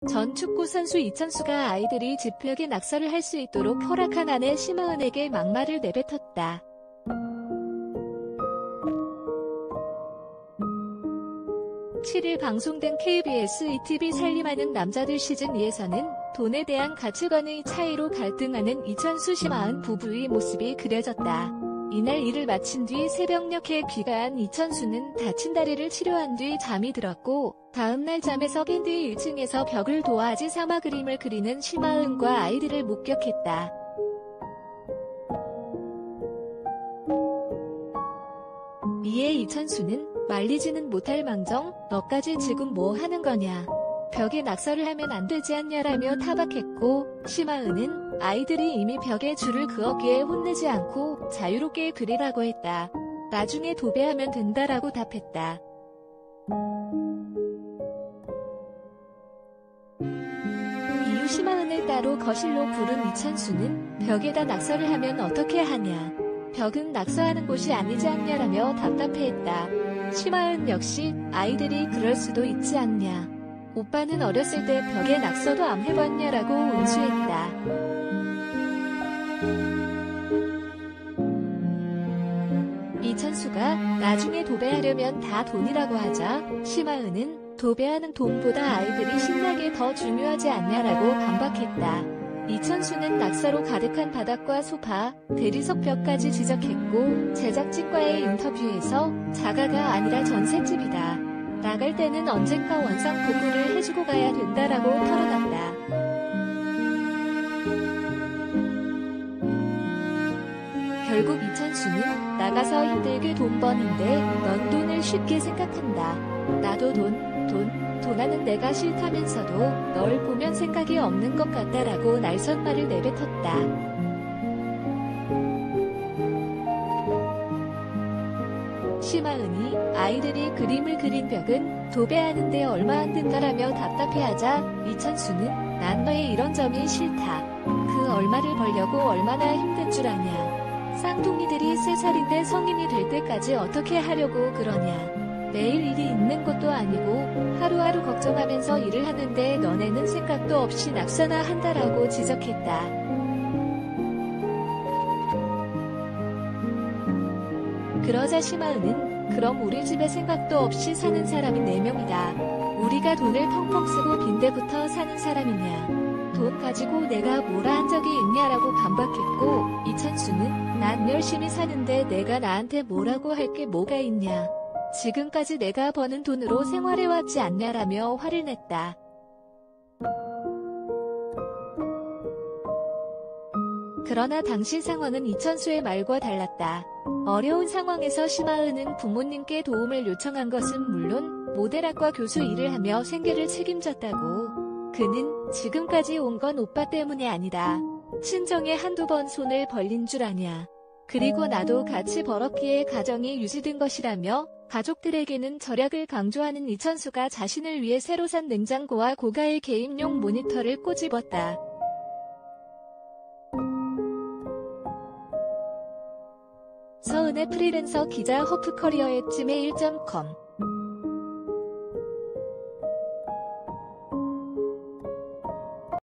전 축구선수 이천수가 아이들이 집벽에 낙서를 할 수 있도록 허락한 아내 심하은에게 막말을 내뱉었다. 7일 방송된 KBS ETV 살림하는 남자들 시즌2에서는 돈에 대한 가치관의 차이로 갈등하는 이천수 심하은 부부의 모습이 그려졌다. 이날 일을 마친 뒤 새벽녘에 귀가한 이천수는 다친 다리를 치료한 뒤 잠이 들었고 다음날 잠에서 깬 뒤 1층에서 벽을 도화지 삼아 그림을 그리는 심하은과 아이들을 목격했다. 이에 이천수는 말리지는 못할 망정 너까지 지금 뭐 하는 거냐. 벽에 낙서를 하면 안 되지 않냐라며 타박했고 심하은은 아이들이 이미 벽에 줄을 그었기에 혼내지 않고 자유롭게 그리라고 했다. 나중에 도배하면 된다라고 답했다. 이후 심하은을 따로 거실로 부른 이천수는 벽에다 낙서를 하면 어떻게 하냐. 벽은 낙서하는 곳이 아니지 않냐라며 답답해했다. 심하은 역시 아이들이 그럴 수도 있지 않냐. 오빠는 어렸을 때 벽에 낙서도 안 해봤냐라고 운수했다. 이천수가 나중에 도배하려면 다 돈이라고 하자 심하은은 도배하는 돈보다 아이들이 신나게 더 중요하지 않냐라고 반박했다. 이천수는 낙서로 가득한 바닥과 소파, 대리석 벽까지 지적했고 제작진과의 인터뷰에서 자가가 아니라 전셋집이다. 나갈 때는 언젠가 원상 복구를 해주고 가야 된다라고 털어놨다. 결국 이천수는 나가서 힘들게 돈 버는데 넌 돈을 쉽게 생각한다. 나도 돈하는 내가 싫다면서도 널 보면 생각이 없는 것 같다라고 날선말을 내뱉었다. 심하은이 아이들이 그림을 그린 벽은 도배하는데 얼마 안 든다라며 답답해하자 이천수는 난 너의 이런 점이 싫다. 그 얼마를 벌려고 얼마나 힘든 줄 아냐. 쌍둥이들이 3살인데 성인이 될 때까지 어떻게 하려고 그러냐. 매일 일이 있는 것도 아니고 하루하루 걱정하면서 일을 하는데 너네는 생각도 없이 낙서나 한다라고 지적했다. 그러자 심하은은 그럼 우리 집에 생각도 없이 사는 사람이 4명이다. 우리가 돈을 펑펑 쓰고 빈대부터 사는 사람이냐. 돈 가지고 내가 뭐라 한 적이 있냐라고 반박했고 이천수는 난 열심히 사는데 내가 나한테 뭐라고 할 게 뭐가 있냐. 지금까지 내가 버는 돈으로 생활해왔지 않냐라며 화를 냈다. 그러나 당시 상황은 이천수의 말과 달랐다. 어려운 상황에서 심하은은 부모님께 도움을 요청한 것은 물론 모델학과 교수 일을 하며 생계를 책임졌다고. 그는 지금까지 온 건 오빠 때문이 아니다. 친정에 한두 번 손을 벌린 줄 아냐. 그리고 나도 같이 벌었기에 가정이 유지된 것이라며 가족들에게는 절약을 강조하는 이천수가 자신을 위해 새로 산 냉장고와 고가의 게임용 모니터를 꼬집었다. 서은의 프리랜서 기자 허프커리어의 gmail.com